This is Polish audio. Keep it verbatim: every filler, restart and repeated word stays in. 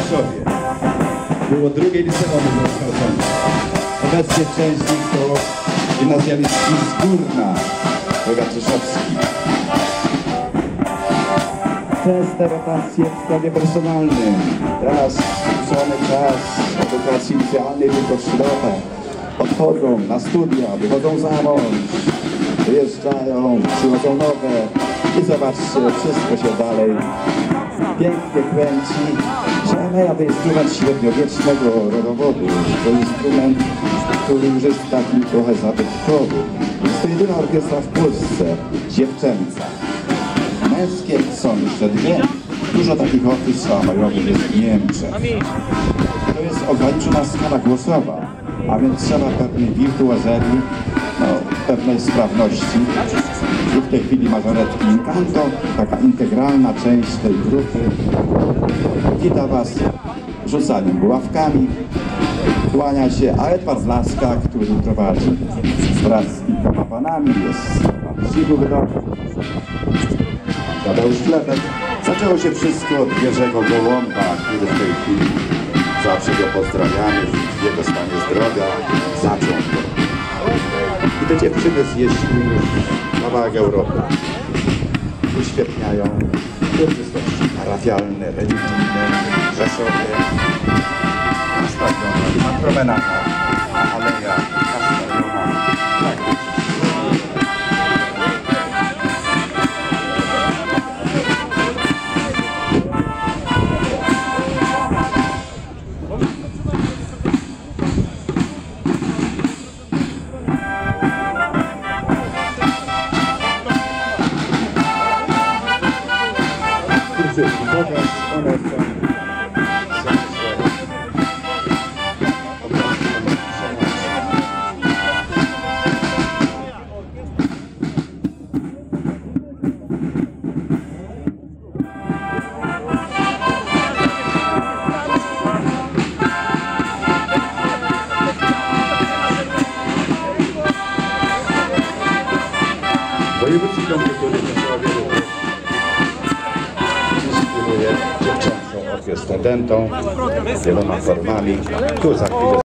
Rzeszowie. Było drugie liceum wykształcone. Obecnie część z nich to gimnazjalistki z Górna, Powiat Rzeszowski. Częste rotacje w składzie personalnym. Teraz skrócony czas edukacji licealnej tylko trzy lata. Odchodzą na studia, wychodzą za mąż, wyjeżdżają, przychodzą nowe i zobaczcie, wszystko się dalej pięknie kręci. Szaleja to instrument średniowiecznego rodowodu. To instrument, który już jest taki trochę zabytkowy. Jest to jedyna orkiestra w Polsce, dziewczęca. Męskie są jeszcze dwie. Dużo takich orkiestr awajowych jest w Niemczech. To jest ograniczona skala głosowa, a więc trzeba pewnej wirtuazerii, no, pewnej sprawności. I w tej chwili mażoretki Incanto, taka integralna część tej grupy, wita Was rzucaniem buławkami, kłania się, a Edward Laska, który prowadzi wraz z kilkoma panami, jest pan Sigu wydawca, Tadeusz Klefek. Zaczęło się wszystko od Jerzego Gołąba, który w tej chwili zawsze go pozdrawiamy, w jego stanie zdrowia, zaczął to. I te dziewczyny z Jeźdźmy już kawałek Europy uświetniają uroczystości parafialne, religijne, Rzeszowie, nastawione na promenada, aleja Castellona. Tak. Pokaż, one są wojewódzki komitet dziewczęcą orkiestrę dentą, wieloma formami. Tu za chwilę